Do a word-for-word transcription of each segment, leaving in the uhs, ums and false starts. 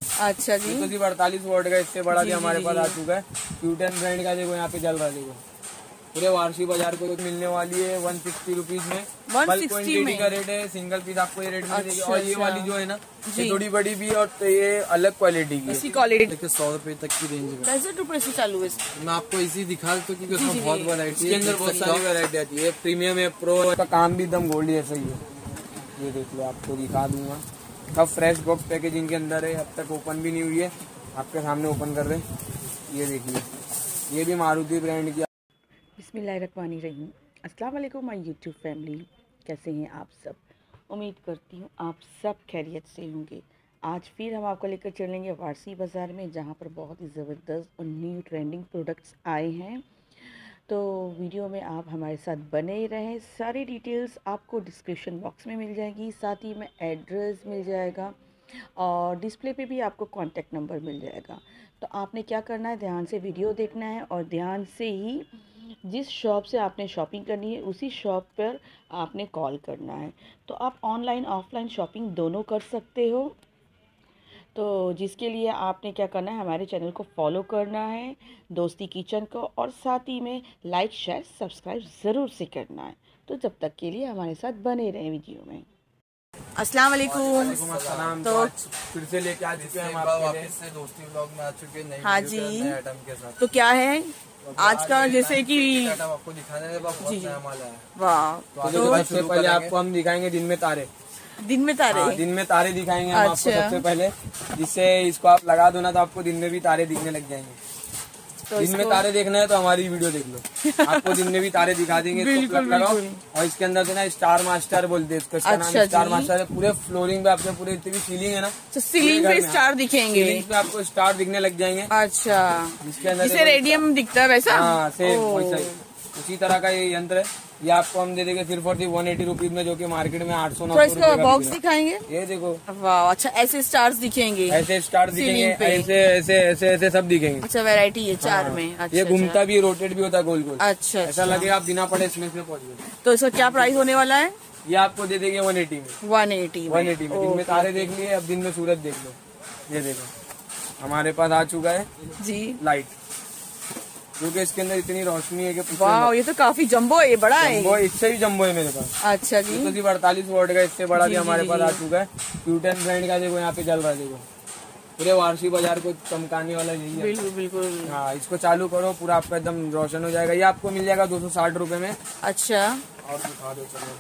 अच्छा जी, तो सिर्फ अड़तालीस वोल्ट का, इससे बड़ा भी हमारे पास आ चुका है। क्यूटेन ब्रांड का देखो यहाँ पे चल रहा है, देखो पूरे वारसी बाजार को मिलने वाली है वन सिक्सटी रुपीज में। बल्क क्वांटिटी का रेट है, सिंगल पीस आपको ये रेट में मिलेगी। और ये वाली जो है ना, ये थोड़ी बड़ी भी और तो ये अलग क्वालिटी की है। क्वालिटी सौ रुपए तक की रेंज में पैंसठ रुपए से चालू है। मैं आपको इसी दिखा देता हूँ क्योंकि उसमें बहुत वैरायटी है, अंदर बहुत सारी वैरायटी आती है। प्रीमियम है, प्रो का काम भी एकदम गोल्ड जैसा ही है। ये देख लो, आपको दिखा दूंगा। सब फ्रेश बॉक्स पैकेजिंग के अंदर है, अब तक ओपन भी नहीं हुई है, आपके सामने ओपन कर रहे हैं। ये देखिए, ये भी मारुति ब्रांड की। बिस्मिल्लाहिर्रहमानिर्रहीम। अस्सलाम वालेकुम माय यूट्यूब फैमिली, कैसे हैं आप सब? उम्मीद करती हूँ आप सब खैरियत से होंगे। आज फिर हम आपको लेकर चलेंगे वारसी बाज़ार में, जहाँ पर बहुत ही ज़बरदस्त और न्यू ट्रेंडिंग प्रोडक्ट्स आए हैं। तो वीडियो में आप हमारे साथ बने ही रहें। सारी डिटेल्स आपको डिस्क्रिप्शन बॉक्स में मिल जाएगी, साथ ही में एड्रेस मिल जाएगा और डिस्प्ले पे भी आपको कॉन्टैक्ट नंबर मिल जाएगा। तो आपने क्या करना है, ध्यान से वीडियो देखना है और ध्यान से ही जिस शॉप से आपने शॉपिंग करनी है उसी शॉप पर आपने कॉल करना है। तो आप ऑनलाइन ऑफलाइन शॉपिंग दोनों कर सकते हो। तो जिसके लिए आपने क्या करना है, हमारे चैनल को फॉलो करना है, दोस्ती किचन को, और साथ ही में लाइक शेयर सब्सक्राइब ज़रूर से करना है। तो जब तक के लिए हमारे साथ बने रहें वीडियो में। अस्सलाम वालेकुम। तो फिर से लेके आ चुके हैं हम वापस से दोस्ती व्लॉग में आ चुके हैं। हाँ जी, आइटम के साथ। तो क्या है आज का, जैसे कि आपको दिखाने बहुत नया माल है। वाह, तो सबसे पहले आपको हम दिखाएंगे दिन में तारे। दिन में तारे हाँ, दिन में तारे दिखाएंगे हम अच्छा। आपको सबसे पहले, जिससे इसको आप लगा दो ना तो आपको दिन में भी तारे दिखने लग जाएंगे। तो दिन में तारे देखना है तो हमारी वीडियो देख लो, आपको दिन में भी तारे दिखा देंगे। बिल्कुल, लगाओ। और इसके अंदर से ना स्टार मास्टर बोलते हैं इसको, इसका अच्छा नाम स्टार मास्टर है। पूरे फ्लोरिंग पे आपके पूरे इतनी भी सीलिंग है ना, तो सीलिंग पे स्टार दिखेंगे, सीलिंग पे आपको स्टार दिखने लग जाएंगे। अच्छा, जिसके अंदर जिसे रेडियम दिखता है वैसा। हाँ सेम वैसा ही, उसी तरह का ये यंत्र है। ये आपको हम दे देंगे सिर्फ और सिर्फ वन एटी रुपीज में, जो कि मार्केट में आठ सौ नौ सौ रुपए का बॉक्स दिखाएंगे। ये देखो, वाह, अच्छा ऐसे स्टार्स दिखेंगे, ऐसे स्टार दिखेंगे, ऐसे ऐसे ऐसे ऐसे सब दिखेंगे। अच्छा, वैरायटी है चार हाँ, में। अच्छा, ये घूमता भी, रोटेट भी होता है गोल गोल। अच्छा, ऐसा लगे आप बिना पड़े इसमें से पहुंच गए। तो इसका क्या प्राइस होने वाला है? ये आपको दे देंगे वन एटी में। वन एटी वन एटी में दिन में तारे देख लिए, अब दिन में सूरज देख लो। ये देखो हमारे पास आ चुका है जी लाइट, क्योंकि इसके अंदर इतनी रोशनी है कि वाह, ये तो काफी जंबो है, बड़ा है। जंबो, इससे भी जंबो है मेरे पास। अच्छा जी, तो सिर्फ अड़तालीस वोल्ट का, इससे बड़ा भी हमारे पास आ चुका है। क्यूटेन ब्रांड का देखो यहाँ पे चल रहा है, देखो पूरे वारसी बाजार को चमकाने वाला यही है। बिल्कुल बिल्कुल। हाँ, इसको चालू करो, पूरा आपका एकदम रोशन हो जाएगा। ये आपको मिल जाएगा दो सौ साठ रूपये में। अच्छा, और दिखा दो, चलो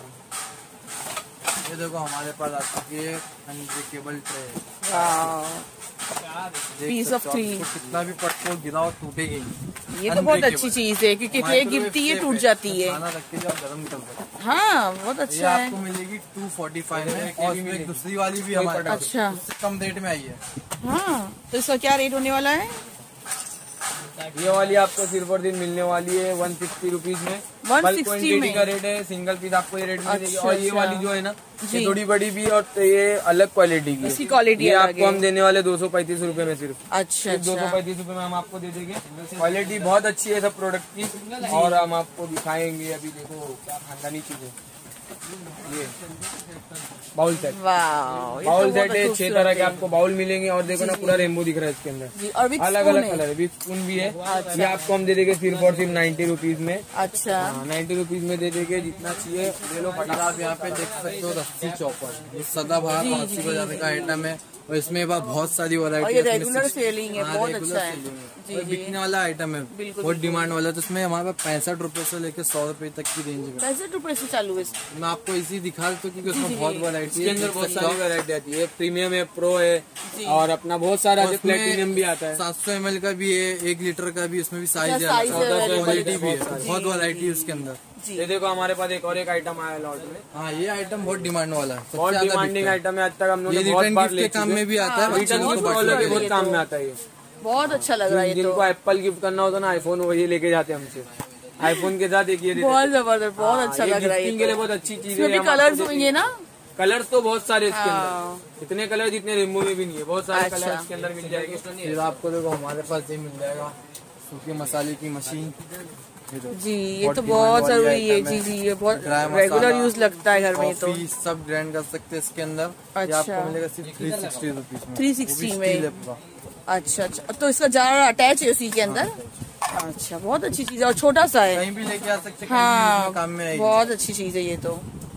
ये देखो हमारे पास आ चुकी है unbreakable tray. Piece of three, कितना भी पटको गिराओ टूटेगी। ये तो बहुत अच्छी चीज है, क्योंकि ट्रे गिरती है टूट जाती है। खाना रख के जब गर्म कर दो। हाँ, बहुत अच्छा है। आपको मिलेगी टू फोर्टी फाइव में, और इसमें दूसरी वाली भी हमारे पास अच्छा, कम रेट में आई है। हाँ, तो इसका क्या रेट होने वाला है? ये वाली आपको सिर्फ और दिन मिलने वाली है वन सिक्सटी रुपीज में। बल्क क्वांटिटी का रेट है, सिंगल पीस आपको ये रेट में मिलेगी। और ये अच्छा। वाली जो है ना, ये थोड़ी बड़ी भी और तो ये अलग क्वालिटी की इसकी क्वालिटी ये आपको हम देने वाले दो सौ पैंतीस रूपये में सिर्फ। अच्छा, दो सौ पैंतीस रूपये में हम आपको दे देंगे। क्वालिटी बहुत अच्छी है सब प्रोडक्ट की, और हम आपको दिखाएंगे। अभी देखो क्या खानदानी चीज है, ये बाउल सेट। वाह, बाउल सेट है, छह तरह के आपको बाउल मिलेंगे। और देखो ना, पूरा रेनबो दिख रहा है इसके अंदर, अलग अलग कलर है, विद स्पून भी है। ये आपको हम दे देंगे सिर्फ और सिर्फ नाइन्टी रुपीज में। अच्छा, नाइन्टी रुपीज में दे देंगे, जितना चाहिए ले लो फटाफट। आप यहाँ पे देख सकते हो रस्सी चॉपर, ये सदाबहार वारसी बाजार का आइटम है, और इसमें बहुत सारी वैरायटी है। रेगुलर सेलिंग है, बहुत अच्छा है, जी, बिकने वाला आइटम है, बहुत डिमांड वाला। तो इसमें हमारे पास पैंसठ रूपये से लेकर सौ रूपये तक की रेंज में, पैंसठ रूपये से चालू है। मैं आपको इसी दिखा देता हूँ क्योंकि उसमें बहुत वैरायटी है, अंदर बहुत सारी वैरायटी आती है। प्रीमियम है, प्रो है, और अपना बहुत सारा प्लेटिनियम भी आता है। सात सौ एम एल का भी है, एक लीटर का भी, उसमें भी साइज है, क्वालिटी भी है, बहुत वैरायटी है उसके अंदर। ये देखो हमारे पास एक और एक आइटम आया लॉट में। हाँ, ये आइटम बहुत डिमांड वाला है, बहुत डिमांडिंग आइटम है। आज तक हम लोग रिटर्न गिफ्ट के काम में भी आता है, रिटर्न गिफ्ट वालों के बहुत काम में आता है। ये बहुत अच्छा लग रहा है। जिनको एप्पल गिफ्ट करना होता है ना, आईफोन, वही लेके जाते हैं हमसे। आईफोन के साथ एक ये बहुत जबरदस्त, बहुत अच्छा लग रहा है। गिफ्टिंग के लिए बहुत अच्छी चीज है। कलर्स होंगे ना, कलर्स तो बहुत सारे इसके अंदर, इतने कलर जितने रेनबो में भी नहीं है, बहुत सारे कलर इसके अंदर मिल जाएंगे। फिर आपको देखो हमारे पास ये मिल जाएगा सूखे मसाले की मशीन, जी। ये तो बहुत जरूरी है जी जी, ये बहुत रेगुलर यूज लगता है घर में, तो सब ग्राइंड कर सकते हैं इसके अंदर। अच्छा, आपको मिलेगा सिर्फ थ्री सिक्सटी रुपीज में। थ्री सिक्सटी में, अच्छा अच्छा। तो इसका जार अटैच है उसी के अंदर? अच्छा, बहुत अच्छी चीज है और छोटा सा है, कहीं भी लेके आ सकते हैं। हाँ, काम में आएगी। बहुत अच्छी चीज है ये तो।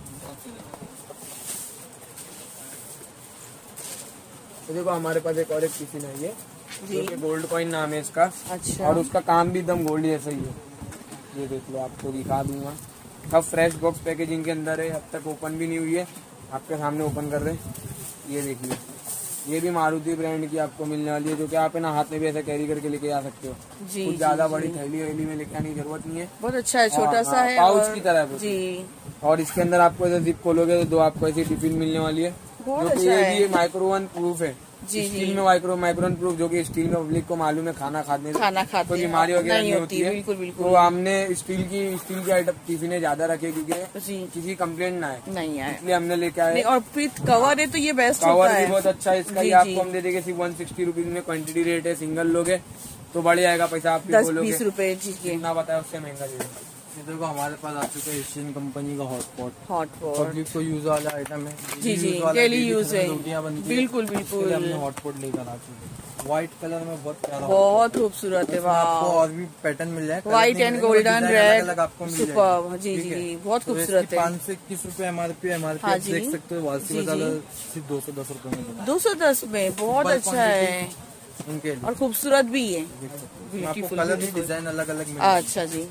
तो देखो हमारे पास एक और एक टिफिन है ये, जो कि गोल्ड कॉइन नाम है इसका। अच्छा, और उसका काम भी एकदम गोल्ड जैसा ही है। ये देख लो, आपको दिखा दूंगा। सब फ्रेश बॉक्स पैकेजिंग के अंदर है, अब तक ओपन भी नहीं हुई है, आपके सामने ओपन कर रहे हैं। ये देखिए, ये भी मारुति ब्रांड की आपको मिलने वाली है, जो कि आप है ना हाथ में भी ऐसा कैरी करके लेके जा सकते हो। जी, कुछ ज्यादा बड़ी थैली वैली में लेके आने की जरूरत नहीं है। बहुत अच्छा है, छोटा सा है, पाउच की तरह है जी। और इसके अंदर आपको ऐसे जिप खोलोगे तो दो आपको ऐसी टिफिन मिलने वाली है, जो कि ये भी माइक्रोवन प्रूफ है। जी स्टील में माइक्रो माइक्रोन प्रूफ, जो कि स्टील में पब्लिक को मालूम है खाना खाने खाना खाते कोई बीमारी वगैरह नहीं होती है। बिल्कुल बिल्कुल। तो हमने स्टील की स्टील की आइटम टिफिन ज्यादा रखे, क्योंकि किसी कंप्लेंट ना है, नहीं आए, इसलिए हमने लेके आए। और फिर कवर है तो ये बेस्ट कवर होता भी है, बहुत अच्छा है इसका। ये आपको हम दे देंगे सिर्फ वन सिक्सटी रुपीज में। क्वांटिटी रेट है, सिंगल लोगे तो बढ़ जाएगा पैसा, आप दस बीस रूपए जितना बताया उससे महंगा दे देंगे। ये देखो हमारे पास आ चुका है एशियन कंपनी का हॉटपॉट। हॉटपॉट पब्लिक को यूज वाला आइटम है, जी जी, डेली यूज है, बिल्कुल बिल्कुल। हमने हॉटपॉट लेकर आ चुके हैं, व्हाइट कलर में बहुत प्यारा, बहुत खूबसूरत है। आपको और भी पैटर्न मिल जाए, व्हाइट एंड गोल्डन रेड आपको सुपर। जी जी, बहुत खूबसूरत है। पाँच सौ इक्कीस रूपए M R P M R P देख सकते हो। वासी बाजार सिर्फ दो सौ दस रूपए में, दो सौ दस में बहुत अच्छा है उनके लिए, और खूबसूरत भी है, ब्यूटीफुल। कलर भी डिजाइन अलग अलग। अच्छा जी,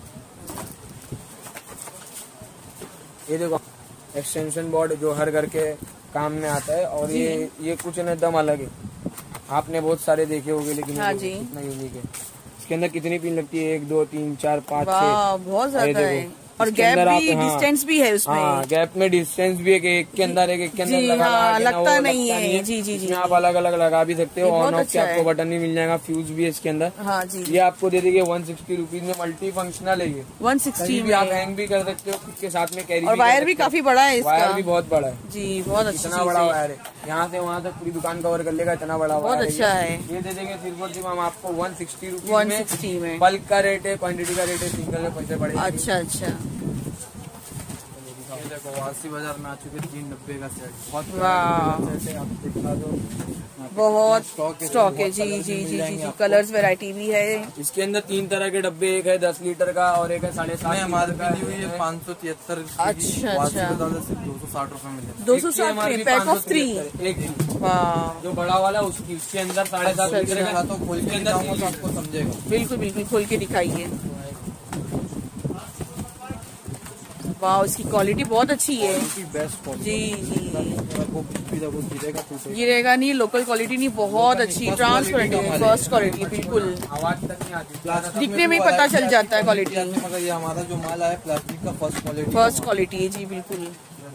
ये देखो एक्सटेंशन बोर्ड जो हर घर के काम में आता है, और ये ये कुछ न एकदम अलग है। आपने बहुत सारे देखे होंगे, लेकिन हाँ जी, कितना यूनिक है। इसके अंदर कितनी पिन लगती है? एक दो तीन चार पाँच छह, बहुत ज्यादा है। और गैप भी, डिस्टेंस भी है उसमें। हाँ, गैप में डिस्टेंस भी है कि एक के अंदर एक, एक के अंदर लगा हाँ, लगता नहीं है। जी जी जी, आप अलग अलग लगा भी सकते हो। ऑन ऑफ के आपको बटन भी मिल जाएगा, फ्यूज भी है इसके अंदर। हाँ जी, ये आपको दे देंगे वन सिक्सटी रुपीज में। मल्टी फंक्शनल है ये, वन सिक्सटी में आप हैंग भी कर सकते हो, खुद के साथ में कैरी। और वायर भी काफी बड़ा है, वायर भी बहुत बड़ा है जी, बहुत अच्छा। इतना बड़ा वायर है, यहाँ से वहाँ तक पूरी दुकान कवर कर लेगा, इतना बड़ा बहुत अच्छा है। ये दे देंगे सिर्फ और सिर्फ हम आपको one sixty rupees one sixty में। बल्क का रेट है, क्वांटिटी का रेट है, सिंगल में पैसे बढ़े। अच्छा अच्छा, देखो वासी बाजार में आ चुके तीन डब्बे का सेट, बहुत वाह, आप दिखा दो, बहुत स्टॉक है। जी जी जी जी, कलर्स वैरायटी भी है। इसके अंदर तीन तरह के डब्बे, एक है दस लीटर का और एक है साढ़े सात हमारे पाँच सौ तिहत्तर। अच्छा अच्छा, दो सौ साठ रूपए मिले, दो सौ साठ पैक ऑफ थ्री। एक जो बड़ा वाला उसकी उसके अंदर साढ़े सात लीटर का, तो खोल के अंदर तो आपको समझेगा। बिल्कुल बिल्कुल, खोल के दिखाइए। वाह, इसकी क्वालिटी बहुत अच्छी है, बेस्ट जी जी। गिरेगा नहीं, लोकल क्वालिटी नहीं, बहुत अच्छी, ट्रांसपेरेंट है, फर्स्ट क्वालिटी, बिल्कुल आवाज तक नहीं आती, दिखने में ही पता चल जाता है क्वालिटी। मगर ये हमारा जो माल है प्लास्टिक का फर्स्ट क्वालिटी, फर्स्ट क्वालिटी है जी, बिल्कुल।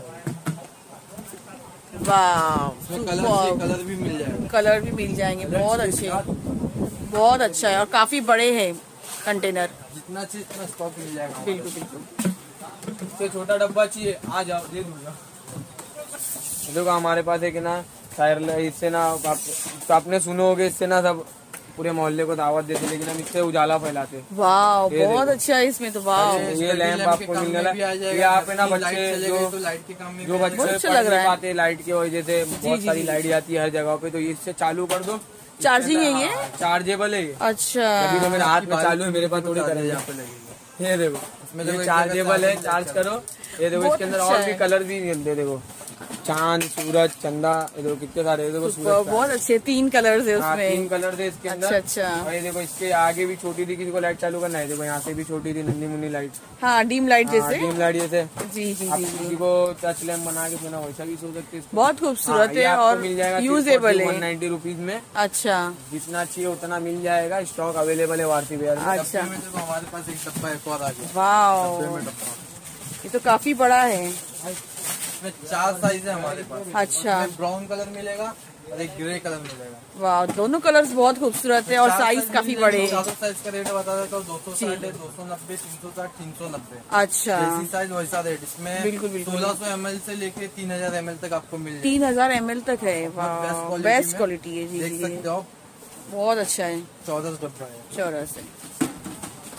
वाह, कलर भी मिल जाएगा, कलर भी मिल जाएंगे, बहुत अच्छे, बहुत अच्छा है। और काफी बड़े हैं कंटेनर, जितना चाहिए इतना स्टॉक मिल जाएगा। बिल्कुल बिल्कुल। इससे छोटा डब्बा चाहिए, आ जाओ दे दूंगा। देखो हमारे पास एक ना शायर, इससे ना आप, तो आपने सुनो होगे, इससे ना सब पूरे मोहल्ले को दावत देते, लेकिन हम इससे उजाला फैलाते। वाह, बहुत अच्छा है इसमें तो। वाह, ये लैंप आपको मिलने वाला, ये आप है ना बच्चे जो जो बच्चे पढ़ नहीं पाते लाइट की वजह से, बहुत सारी लाइट जाती है हर जगह पे, तो इससे चालू कर दो। चार्जिंग है ये? चार्जेबल है ये। अच्छा, अभी तो मेरे हाथ में चालू है, मेरे पास थोड़ी करेंगे। ये देखो इसमें ये चार्जेबल है, चार्ज करो। ये देखो इसके अंदर और भी कलर भी मिलते, देखो चांद, सूरज, चंदा, ये देखो कितने सारे, देखो सूरज बहुत अच्छे तीन कलर्स है उसमें। तीन कलर थे इसके अंदर। अच्छा अच्छा, और ये देखो इसके आगे भी छोटी थी, किसी को लाइट चालू करना है, देखो यहाँ से भी छोटी थी, नन्ही मुन्नी लाइट। हाँ, डीम लाइट जैसे, डीम लाइट जैसे। जी जी जी, किसी को टच लैम्प बना के सोना वैसा भी सो सकते हैं। बहुत खूबसूरत है और मिल जाएगा, यूजेबल है, वन नाइन्टी रुपीज में। अच्छा, जितना चाहिए उतना मिल जाएगा, स्टॉक अवेलेबल है वारसी बाजार में। अच्छा, हमारे पास एक डब्बा एक और आ गया। वाह, ये तो काफी बड़ा है। इसमें चार साइज है हमारे पास। अच्छा, ब्राउन कलर मिलेगा और एक ग्रे कलर मिलेगा। वाह, दोनों कलर्स बहुत खूबसूरत है और साइज काफी बड़े। साइज का रेट बता देता हूँ, दो सौ साठ है, दो सौ नब्बे, तीन सौ साठ, तीन सौ नब्बे। अच्छा, जैसी साइज वैसा रेट। इसमें बिल्कुल बिल्कुल सोलह सौ एम एल से लेके तीन हजार एम एल तक आपको मिल तीन हजार एम एल तक है। वाह, बेस्ट क्वालिटी है जी, देख सकते हो, बहुत अच्छा है। चौदह डब्बा है, चौदह से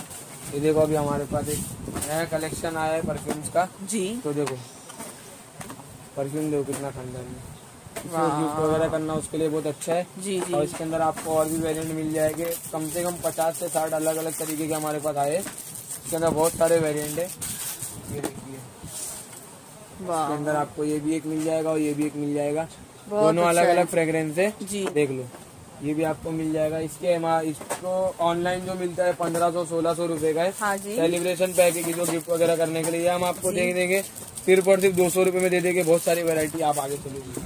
ये देखो अभी हमारे पास एक नया कलेक्शन आया है परफ्यूम्स का जी। तो देखो परफ्यूम देखो कितना खंडर है, गिफ्ट वगैरह करना उसके लिए बहुत अच्छा है जी जी। और इसके अंदर आपको और भी वेरिएंट मिल जाएंगे, कम से कम पचास से साठ अलग अलग तरीके के हमारे पास आए। इसके अंदर बहुत सारे वेरिएंट है, ये देखिए इसके अंदर आपको ये भी एक मिल जाएगा और ये भी एक मिल जाएगा, दोनों अलग अलग फ्रेग्रेंस है जी। देख लो ये भी आपको मिल जाएगा। इसके इसको ऑनलाइन जो मिलता है पंद्रह सौ सोलह सौ रूपये का है। हाँ जी। सेलिब्रेशन पैक की जो गिफ्ट वगैरह करने के लिए हम आपको दे देंगे सिर्फ और सिर्फ दो सौ रूपये में दे देंगे। बहुत सारी वैरायटी आप आगे चलेगी।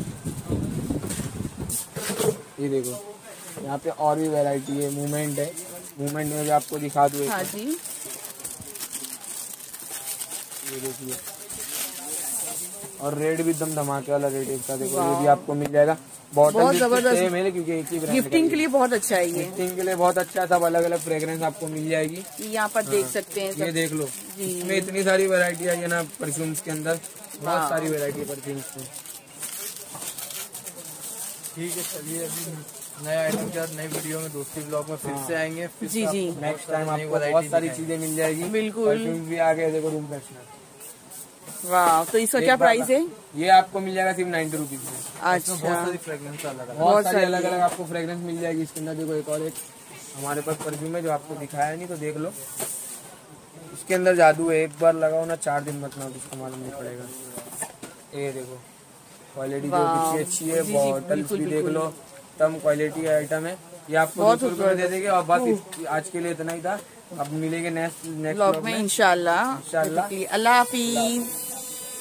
ये देखो यहाँ पे और भी वैरायटी है, मूवमेंट है, मूवमेंट में भी आपको दिखा दूँ। हाँ जी। ये देखिए और रेट भी एकदम धमाके वाला रेट इसका, देखो ये भी आपको मिल जाएगा। बहुत जबरदस्त है क्योंकि एक ही ब्रांड गिफ्टिंग के लिए बहुत अच्छा है, ये गिफ्टिंग के लिए बहुत अच्छा है। सब अलग अलग फ्रेग्रेंस आपको मिल जाएगी, यहाँ पर देख सकते हैं। ये देख लो इसमें इतनी सारी वैरायटी आई है ना परफ्यूम्स के अंदर, बहुत सारी वैरायटी है परफ्यूम्स में। ठीक है चलिए अभी नया आइटम के साथ नई वीडियो में दोस्ती ब्लॉग में फिर से आएंगे। जी जी नेक्स्ट टाइम आपको बहुत सारी चीजें मिल जाएगी। बिल्कुल परफ्यूम भी आ गए, देखो रूम फ्रेशनर। वाह, तो इसका क्या प्राइस है? ये आपको मिल जाएगा सिर्फ नाइन्टी रुपीज में। अच्छा बहुत सारी फ्रेग्रेंस अलग अलग बहुत सारी अलग अलग आपको फ्रेग्रेंस मिल जाएगी इसके अंदर। देखो एक और एक हमारे पास परफ्यूम है जो आपको दिखाया नहीं, तो देख लो इसके अंदर जादू है। एक बार लगाओ ना चार दिन मतलब उसको मालूम नहीं पड़ेगा। ये देखो क्वालिटी जो कितनी अच्छी है, बॉटल्स भी देख लो, तम क्वालिटी आइटम है। ये आपको दो सौ रुपये में दे देंगे। और बस आज के लिए इतना ही था, अब मिलेंगे नेक्स्ट नेक्स्ट ब्लॉग में इंशाल्लाह। इंशाल्लाह अल्लाह हाफिज।